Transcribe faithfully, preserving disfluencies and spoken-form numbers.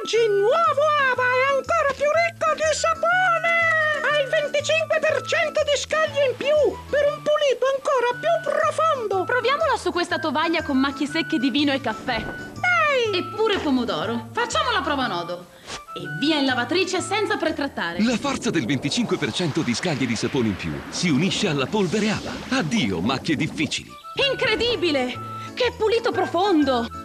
Oggi nuovo Ava è ancora più ricco di sapone! Ha il venticinque per cento di scaglie in più per un pulito ancora più profondo! Proviamola su questa tovaglia con macchie secche di vino e caffè. Dai! E pure pomodoro. Facciamo la prova nodo. E via in lavatrice senza pretrattare. La forza del venticinque per cento di scaglie di sapone in più si unisce alla polvere Ava. Addio macchie difficili. Incredibile! Che pulito profondo!